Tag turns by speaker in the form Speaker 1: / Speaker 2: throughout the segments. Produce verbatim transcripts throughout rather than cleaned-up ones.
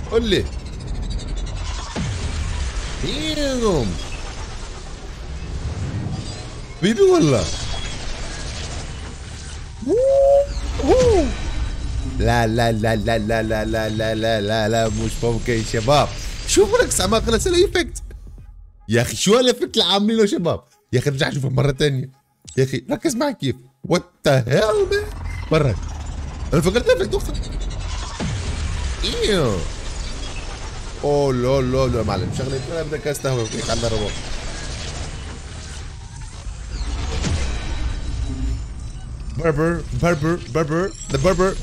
Speaker 1: قول لي. ديم بيبي والله. لا لا لا لا لا لا لا لا لا لا لا مش ممكن شباب. شوفوا لك ساعة ما خلص الايفكت يا اخي. شو الايفكت اللي عاملينه يا شباب؟ يا اخي ارجع شوفه مرة ثانية يا اخي. ركز معي كيف. وات ذا هيل مرة. انا فكرت ايفكت اخر. ايوه اوه لا لا لا معلم شغلة انا بدك استهوى فيك على الرباط. بربر بربر بربر ذا بربر.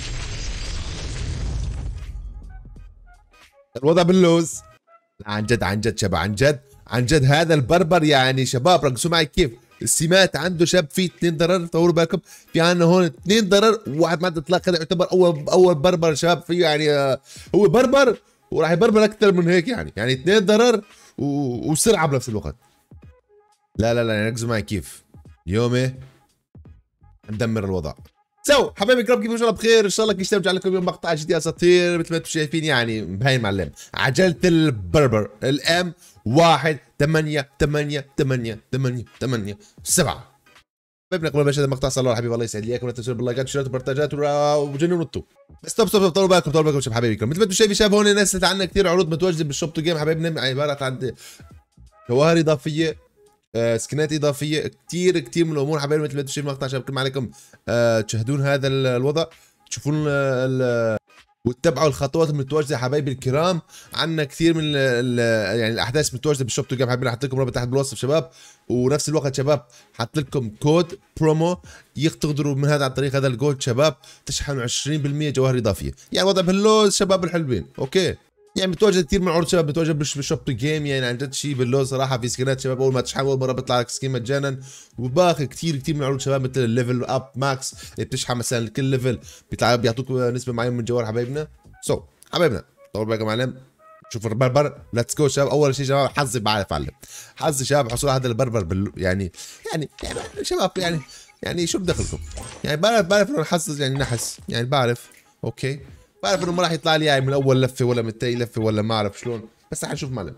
Speaker 1: الوضع باللوز. عن جد عن جد شباب عن جد عن جد هذا البربر يعني شباب ركزوا معي كيف السمات عنده شاب فيه اثنين ضرر. طوروا بالكم في عندنا هون اثنين ضرر وواحد مادة اطلاق. هذا يعتبر اول اول بربر شباب فيه يعني آه هو بربر وراح يبربر اكثر من هيك يعني يعني اثنين ضرر وسرعه بنفس الوقت. لا لا لا يعني ركزوا معي كيف يومي ندمر الوضع. سو حبايبي كرام كيف ان شاء الله بخير. ان شاء الله يرجع لكم اليوم مقطع جديد اساطير مثل ما انتم شايفين يعني مبين معلم. عجلة البربر الام واحد ثمانية ثمانية ثمانية ثمانية ثمانية سبعة. حبايبنا قبل ما نبدا المقطع صلوا على حبيبي الله يسعد ليكم. لا تنسوا باللايكات والشيرات والبرتاجات وجنوا ونطوا. بس ستوب ستوب طولوا بالكم طولوا بالكم شباب حبايبي كرام. مثل ما انتم شايفين شباب هون نزلت عندنا كثير عروض متواجده بالشوب تو جيم حبايبنا. عباره عن جواهر اضافيه آه، سكنات اضافيه كثير كثير من الامور حبايبي. مثل ما انتم شايفين المقطع شباب كل ما عليكم آه، تشاهدون هذا الوضع تشوفون وتتبعوا الخطوات المتواجده حبايبي الكرام. عندنا كثير من ال ال يعني الاحداث المتواجده بالشوب تو جيم حبايبي. حاطط لكم رابط تحت بالوصف شباب. ونفس الوقت شباب حاط لكم كود برومو تقدروا من هذا عن طريق هذا الكود شباب تشحنوا عشرين بالمية جواهر اضافيه. يعني وضع باللوز شباب الحلوين اوكي. يعني متواجد كثير من عروض شباب متواجد بالشوب تو جيم يعني عن جد شيء باللوز صراحه. في سكنات شباب اول ما تشحن اول مره بيطلع لك سكين مجانا. وباقي كثير كثير من عروض شباب مثل الليفل اب ماكس اللي بتشحن مثلا كل ليفل بيطلع بيعطوك نسبه معينه من جواهر حبايبنا. سو so, حبايبنا طول بالكم معلم. شوف البربر ليتس جو شباب. اول شيء شباب حظي بعرف اعلم. حظي شباب حصول هذا البربر بال يعني يعني يعني شباب يعني يعني شو بدخلكم يعني بعرف بعرف انه الحظ يعني نحس يعني بعرف اوكي. بعرف انه ما راح يطلع لي يعني من اول لفه ولا من ثاني لفه ولا ما اعرف شلون. بس رح نشوف معلم.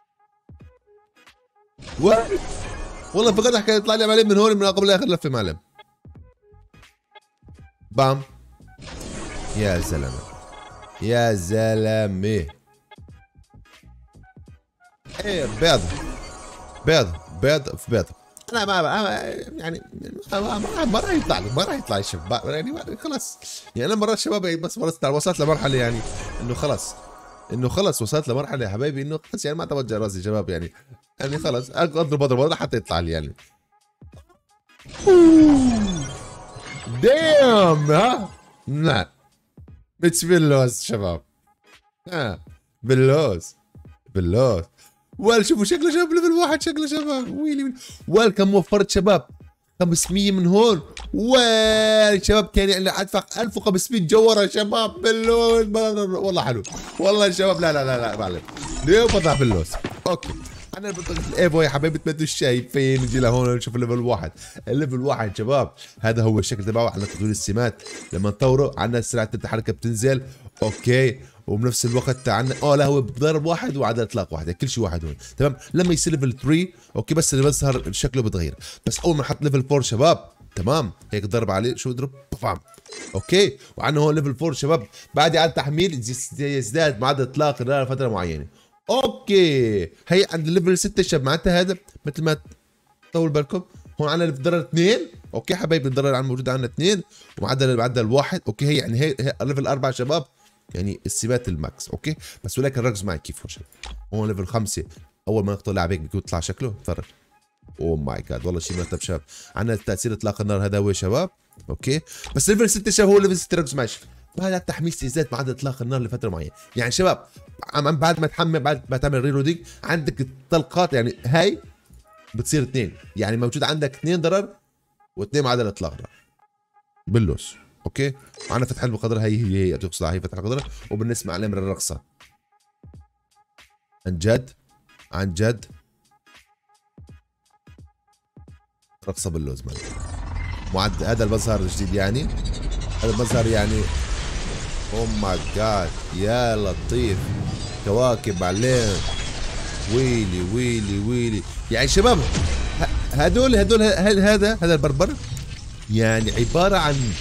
Speaker 1: والله فقط حكى يطلع لي معلم من هون من قبل اخر لفه معلم. بام يا زلمه يا زلمه. ايه بيض بيض بيض في بيض. انا ما يعني ما راح يطلع لي ما راح يطلع لي شباب يعني خلاص. يعني انا مرات شباب بس وصلت وصلت لمرحله يعني انه خلاص انه خلص وصلت لمرحله يا حبايبي انه خلص يعني ما توجه راسي شباب يعني يعني خلص اضرب اضرب اضرب حتى يطلع لي يعني. دام ها لا مش باللوز شباب. ها باللوز باللوز. ولا شوفوا شكله شباب ليفل واحد شكله شباب ويلي ويلي. ولا كم وفرت شباب خمسمية من هون. ويل شباب كان يعني ادفع ألف وخمسمية جوهره شباب باللوز. والله حلو والله شباب. لا لا لا لا معلم ليه بضع باللوز اوكي. انا بطلت الايفو يا حبايبي مثل ما انتم شايفين. نجي لهون نشوف الليفل واحد. الليفل واحد شباب هذا هو الشكل تبعه على تطوير السمات. لما نطوره عندنا سرعه التحرك بتنزل اوكي. وبنفس الوقت عندنا اه لا هو بضرب واحد وعدد اطلاق واحد كل شيء واحد هون تمام. لما يصير ليفل ثلاثة اوكي بس اللي بيظهر شكله بتغير. بس اول ما نحط ليفل أربعة شباب تمام هيك ضرب عليه شو يضرب بفهم اوكي. وعندنا هون ليفل أربعة شباب بعد اعاده تحميل يزداد معدل اطلاق النار لفتره معينه اوكي. هي عند الليفل ستة شباب معناتها هذا مثل ما طول بالكم هون عندنا الضرر اثنين اوكي حبايبي. الضرر عن موجود عندنا اثنين ومعدل معدل واحد اوكي. هي يعني هي, هي ليفل أربعة شباب يعني السمات الماكس اوكي. بس ولكن ركز معي كيف هون هون ليفل خمسة اول ما نقطع لاعب هيك بيكون يطلع شكله تفرج. اوه ماي جاد والله شيء مرتب شباب. عندنا تاثير اطلاق النار هذا هو شباب اوكي. بس ليفل ستة شباب هو ليفل ستة ركز معي. بعد التحميل يزداد معدل اطلاق النار لفتره معينه يعني شباب. بعد ما تحمل بعد ما تعمل ريلودينج عندك الطلقات يعني هاي بتصير اثنين يعني موجود عندك اثنين ضرر واثنين معدل اطلاق نار باللوس اوكي. معنا فتح القدر هي هي هي تقصد هي فتح القدر. وبنسمع عليه من الرقصه عن جد عن جد رقصه باللوز مان. معد هذا المظهر الجديد يعني هذا المظهر يعني او ماي جاد يا لطيف. كواكب معلم. ويلي ويلي ويلي. يعني شباب هدول هدول هذا هذا البربر يعني عبارة عن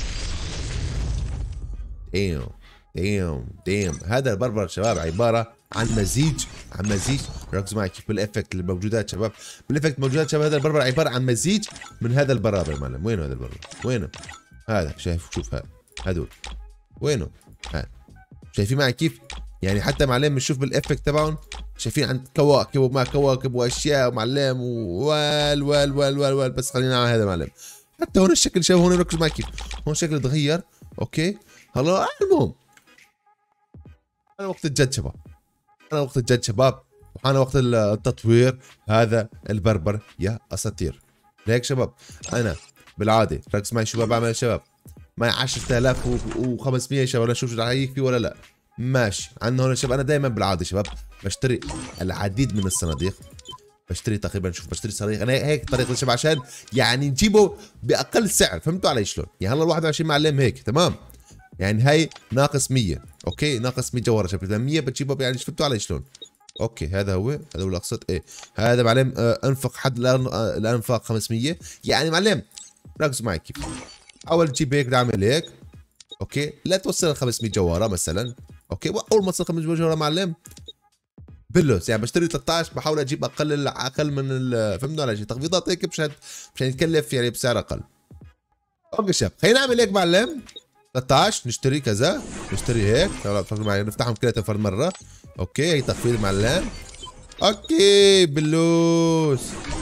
Speaker 1: ديم ديم ديم. هذا البربر شباب عبارة عن مزيج عن مزيج. ركزوا معي كيف بالافكت اللي موجودات شباب. بالافكت موجودات شباب. هذا البربر عبارة عن مزيج من هذا البرابر معلم. وينه هذا البربر؟ وينه؟ هذا شايف؟ شوف هذا هذول وينه؟ هذا شايفين معي كيف؟ يعني حتى معلم بنشوف بالافكت تبعهم شايفين عند كواكب وما كواكب واشياء معلم وال وال وال وال وال. بس خلينا على هذا معلم. حتى هون الشكل شباب. هون ركزوا معي كيف هون الشكل تغير. اوكي هلا المهم انا وقت الجد شباب. انا وقت الجد شباب وحان وقت التطوير هذا البربر يا اساطير. ليك شباب انا بالعاده ركز معي شو بعمل شباب. معي عشرة آلاف وخمسمية شباب. نشوف شو رح يكفي ولا لا. ماشي عندنا هون شباب. انا دائما بالعاده شباب بشتري العديد من الصناديق. بشتري تقريبا شوف بشتري صناديق. انا هيك طريقه شباب عشان يعني نجيبه باقل سعر. فهمتوا علي شلون؟ يعني هلا ال واحد وعشرين معلم هيك تمام. يعني هي ناقص مية. اوكي ناقص مية جوهره شباب. مية بتجيبه يعني فهمتوا علي شلون؟ اوكي هذا هو هذا هو اللي اقصد. ايه هذا معلم آه انفق حد الانفاق خمسمية. يعني معلم ركزوا معي كيف. اول تجيب هيك تعمل هيك. اوكي لا توصل ل خمسمية جوهره مثلا. اوكي اول ما تصل خمسمية جوهره معلم بلوس. يعني بشتري ثلاثة عشر بحاول اجيب اقل اقل من فهمتوا علي شيء تخفيضات هيك مشان مشان يتكلف يعني بسعر اقل. اوكي شباب خلينا نعمل هيك معلم. ثلاثة عشر نشتري كذا نشتري هيك. معي نفتحهم كلها فرد مره. اوكي هي تخفيض معلم. اوكي بلوس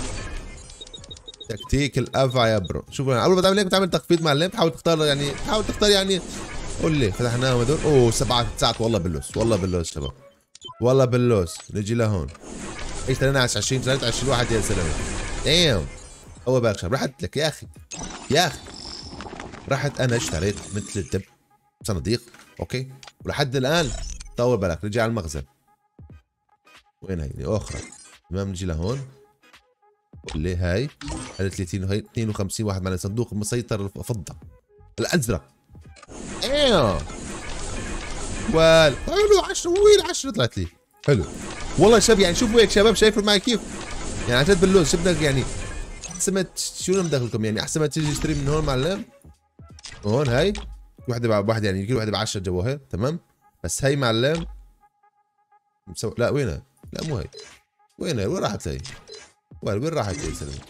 Speaker 1: تكتيك الافعى يا برو. شوفوا يعني اول ما تعمل هيك بتعمل تخفيض معلم. تحاول تختار يعني تحاول تختار يعني قول لي فتحناهم هذول. اوه سبعة تسعة والله بلوس والله بلوس شباب والله بلوس. نجي لهون ايش ثلاثة عشر عشرين ثلاثة وعشرين واحد يا زلمه. دايم اول بالك شباب رحت لك يا اخي يا اخي. رحت انا اشتريت مثل الدب صناديق. اوكي ولحد الان طول بالك رجع على المخزن. وين هي اخرى تمام. نجي لهون قول لي هاي هاي ثلاثين وهي اثنين وخمسين واحد معنا صندوق مسيطر الفضه الازرق. ايوه وال حلو عشرة وين عشرة طلعت لي حلو والله شباب. يعني شوفوا هيك شباب شايفوا معي كيف يعني عن جد باللوز. شو بدك يعني احسن ما شو مدخلكم يعني احسن ما تيجي تشتري من هون معلم. هون هاي وحده بواحد يعني كل وحده ب عشرة جواهر تمام. بس هي معلم مسو... لا وينها؟ لا مو هي. وينها؟ وين راحت هي؟ وين وين راحت هي سلمى؟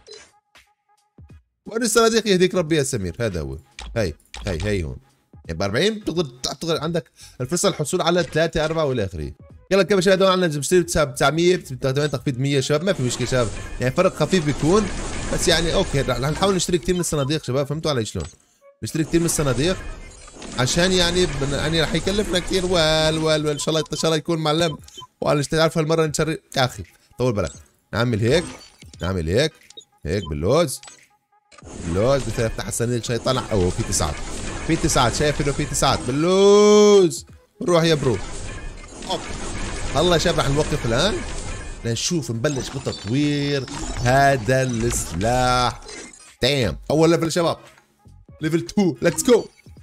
Speaker 1: وين الصناديق يهديك ربي يا سمير؟ هذا هو. هي هي هي هون يعني ب أربعين بتقدر بتقدر عندك الفرصه الحصول على ثلاثة أربعة والى اخره. يلا كيف شباب هدول عندنا بشتري تسعمية بتاخذون تخفيض مية شباب. ما في مشكله شباب يعني فرق خفيف بيكون. بس يعني اوكي رح نحاول نشتري كثير من الصناديق شباب. فهمتوا علي شلون؟ نشتري كثير من الصناديق عشان يعني يعني رح يكلفنا كثير. وال وال وال ان شاء الله ان شاء الله يكون معلم. وعلى تعرف هالمره نشري يا اخي طول بالك. نعمل هيك نعمل هيك هيك باللوز باللوز. مثل افتح الصناديق عشان يطلع. اوه في تسعات في تسعات شايف انه في تسعات باللوز. روح يا برو. اوكي هلا شباب رح نوقف الان لنشوف نبلش بتطوير هذا السلاح. دايم اول ليفل شباب ليفل اثنين ليتس جو.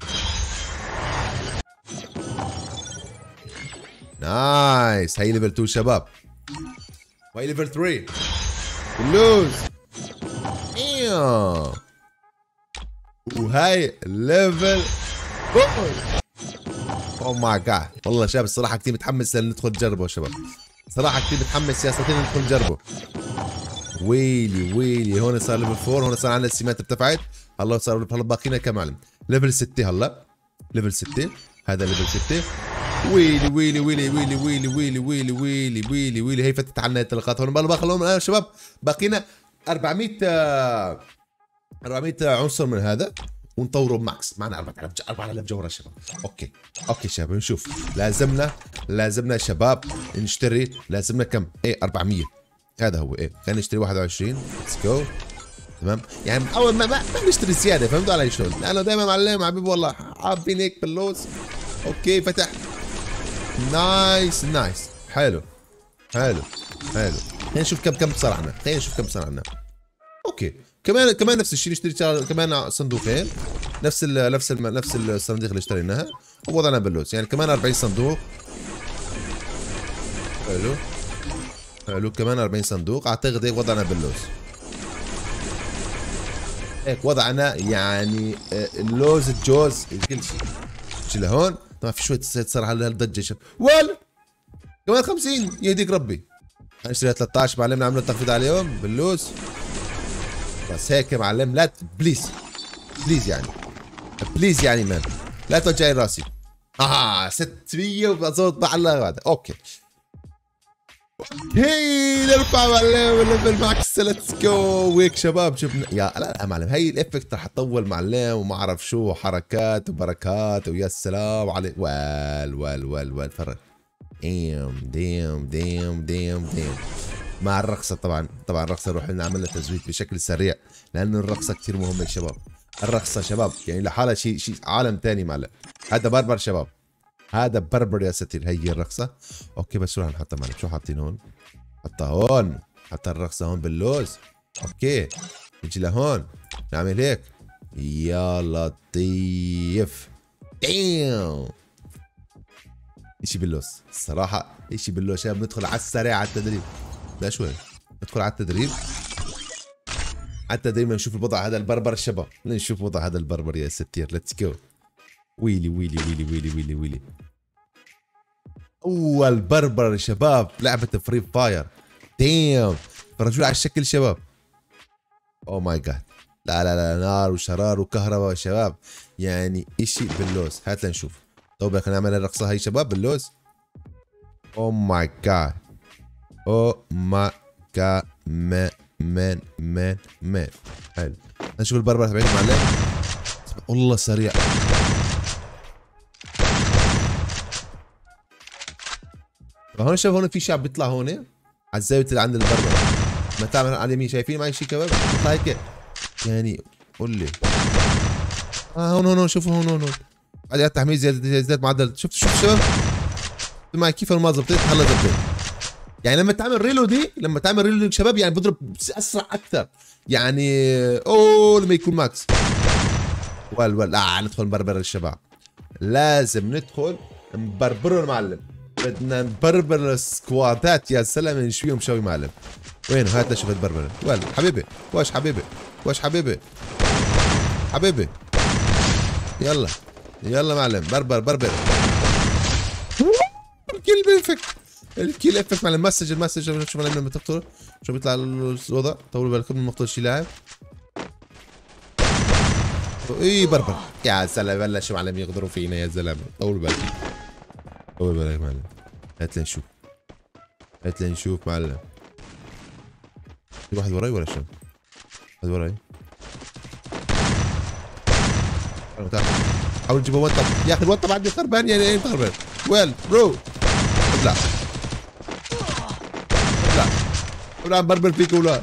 Speaker 1: نايس هي ليفل اثنين شباب. وهي ليفل ثلاثة باللوز. ايوه وهي ليفل أربعة. اوه ماي جاد والله شباب الصراحه كثير متحمس لندخل نجربه شباب. صراحه كثير متحمس يا اساطير ندخل نجربه. ويلي ويلي هون صار ليفل أربعة. هون صار عندنا السمات ارتفعت. هلا صار هلا باقينا كم معلم ليفل ستة. هلا ليفل ستة هذا ليفل ستة. ويلي ويلي ويلي ويلي ويلي ويلي ويلي ويلي ويلي ويلي. هي فتت عنا الطلقات. هون بقى خلوهم الان شباب باقينا أربعمية أربعمية عنصر من هذا ونطوره ماكس. معنا أربعة آلاف جوهره شباب. اوكي اوكي شباب نشوف لازمنا لازمنا شباب نشتري. لازمنا كم؟ ايه أربعمية. هذا هو ايه. خلينا نشتري واحد وعشرين. ليتس جو تمام. يعني اول ما ما, ما نشتري زياده. فهمتوا علي شلون؟ لانه دائما معلم حبيبي والله حابين هيك باللوز. اوكي فتح. نايس نايس حلو حلو حلو. خلينا نشوف كم كم صار عنا. خلينا نشوف كم صار عنا. اوكي كمان كمان نفس الشيء نشتري كمان صندوقين. نفس ال نفس ال نفس الصناديق اللي اشتريناها ووضعنا باللوز، يعني كمان أربعين صندوق. حلو حلو كمان أربعين صندوق، اعتقد هيك وضعنا باللوز. هيك وضعنا يعني اللوز الجوز كل شيء. شي لهون طبعا في شويه صار على هالضجه شوف ولا كمان خمسين يهديك ربي. نشتري ثلاثة عشر معلم نعمل تخفيض عليهم باللوز بس هيك يا معلم. لا بليز بليز يعني بليز يعني مان لا توجعي راسي. اه ستمية وبزود على هذا اوكي اوكي نرفع معلم الليفل ماكس ليتس جو. ويك شباب شفنا يا لا لا معلم هي الافكت رح تطول معلم وما اعرف شو حركات وبركات ويا سلام عليك. وال وال وال وال فرق ديم ديم ديم ديم ديم مع الرقصه. طبعا طبعا الرقصه نروح نعمل لها تزويد بشكل سريع لانه الرقصه كثير مهمه يا شباب. الرقصه شباب يعني لحالها شيء شيء عالم ثاني معلم. هذا بربر شباب هذا بربر يا ستير. هي الرقصه اوكي بس شو رح نحطها معلم؟ شو حاطين هون؟ حطها هون حط الرقصه هون باللوز اوكي. نجي لهون نعمل هيك يا لطيف. ديم اشي باللوز الصراحه اشي باللوز شباب. ندخل على السريع على التدريب. لا شوي ندخل على التدريب على التدريب نشوف الوضع هذا البربر الشباب. نشوف وضع هذا البربر يا ستير. ليتس جو. ويلي ويلي ويلي ويلي ويلي ويلي. اول بربر يا شباب لعبه فري فاير. ديم فرجوا على الشكل شباب. او ماي جاد لا لا لا نار وشرار وكهرباء يا شباب يعني اشي باللوز. هات لنشوف. طيب خلينا نعمل الرقصه هي شباب باللوز. او ماي جاد او ماي جاد مان مان مان مان. حلو نشوف البربر تبعي معلم. والله سريع. هون شوف هون في شاب بيطلع هون على الزاويه اللي عند البربر. ما تعمل على اليمين شايفين معي شيء كباب بيطلع هيك يعني قول لي. اه هون هون شوفوا هون هون هون بعد التحميل زياده زياده معدل. شفت شفت شباب معي كيف ما زبطت هلا زبطت. يعني لما تعمل ريلودي لما تعمل ريلودي شباب يعني بضرب اسرع اكثر يعني. اوه لما يكون ماكس. ول ول لا ندخل نبربر الشباب. لازم ندخل نبربره المعلم. بدنا نبربر السكوادات يا سلام نشويهم شوي معلم. وين هات لشوف البربر. ول حبيبي واش حبيبي واش حبيبي حبيبي يلا يلا معلم بربر بربر. الكيل بيفك الكيل افك معلم. مسج المسج شوف معلم لما تقتل شو بيطلع الوضع. طولوا بالكم من مقتل شي لاعب. اي بربر يا سلام بلشوا معلم يغدروا فينا يا زلمه. طولوا بالك طولوا بالك معلم. هات لنشوف هات لنشوف معلم. في واحد وراي ولا شو؟ واحد وراي. تعال حاول تجيبه وطب يا اخي. الوطب عندي خربان يعني ايه خربان؟ ويل برو ابلع ابلع ابلع بربر فيك ولا.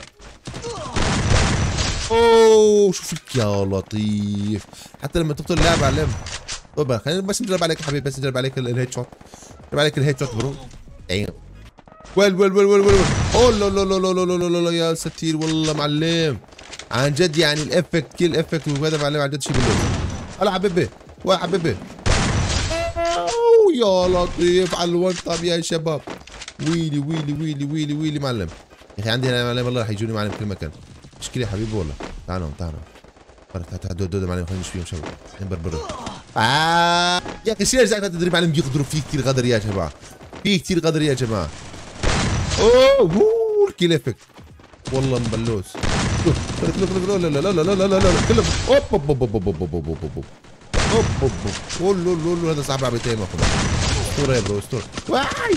Speaker 1: اوه شوف لك يا لطيف حتى لما تقتل اللاعب علم. طب خلينا بس نجرب عليك يا حبيبي بس نجرب عليك الهيد شوت. نجرب عليك الهيد شوت برو. ايوه ويل ويل ويل ويل ويل. اوه لا لا لا لا لا لا لا يا ستير والله معلم عن جد يعني الافكت كل افكت وهذا معلم عن جد شيء بالله. هلا حبيبي وين حبيبي. اوه يا لطيف على الون طب يا شباب. ويلي ويلي ويلي ويلي ويلي معلم. يا اخي عندي هنا معلم والله رح يجوني معلم كل مكان. مشكلة يا حبيبي والله. تعالوا تعالوا تعالوا دود دود معلم خلينا نشوفهم شباب. نبربروا. آه يا اخي شو رجعت تدري معلم يقدروا فيه كثير غدر يا جماعة. فيه كثير غدر يا جماعة. اوه هو الكيل افكت والله مبلوس. لا لا لا لا لا لا لا لا لا كله اوب اوب اوب اوب اوب اوب اوب اوب اوب اوب اوب اوب لو لو لو هذا صاحب عبيتين ما خلاص. اسطورة يا برو اسطورة. واي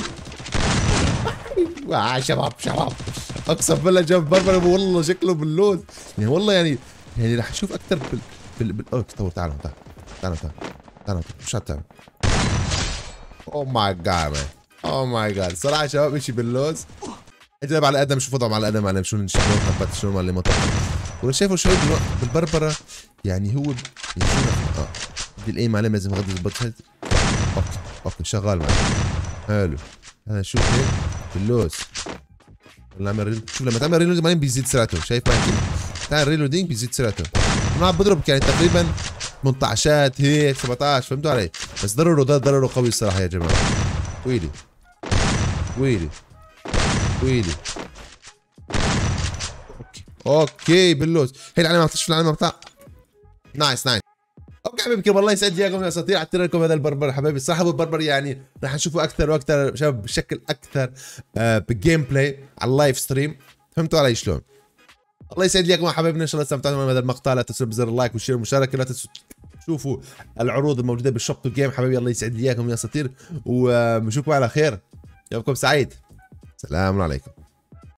Speaker 1: واي شباب شباب اقسم بالله جاب بربر والله شكله باللوز يعني والله يعني يعني رح اشوف اكثر بال بال بال اوه تعالوا تعالوا تعالوا تعالوا تعالوا شو هتعمل؟ اوه ماي جاد مان اوه ماي جاد صراحة شباب شيء باللوز. اجرب على ادم شوف وضعهم على ادم على شو نشوف ثبت شو ما اللي ما ولا شايفوا شوي بالبربره يعني هو يعني شو اه بالايم عليه لازم يغضي الضبط. اوكي اوكي شغال معي حلو. هذا شوف هيك باللوز ولا عمل ريلود. شوف لما تعمل ريلود بعدين بيزيد سرعته. شايف معي كيف؟ تعمل ريلودينج بيزيد سرعته. انا عم بضرب يعني تقريبا ثمانية عشر هيك سبعطعش، فهمتوا علي؟ بس ضرره ده ضرره قوي الصراحه يا جماعه. ويلي ويلي ويلي. اوكي اوكي باللوز، هي العلامه ما تشوف العلامه بتاع. نايس نايس. اوكي حبيبي الله يسعد اياكم يا اساطير، اعتذر لكم هذا البربر حبايبي. الصراحه ابو البربر يعني راح نشوفه اكثر واكثر شباب بشكل اكثر آه بالجيم بلاي على اللايف ستريم، فهمتوا علي شلون؟ الله يسعد اياكم حبايبنا، ان شاء الله استمتعتوا من هذا المقطع. لا تنسوا بزر اللايك والشير والمشاركه، لا تنسوا تشوفوا العروض الموجوده بالشوب تو جيم حبايبي. الله يسعد اياكم يا اساطير، وبنشوفكم على خير، يومكم سعيد، سلام عليكم.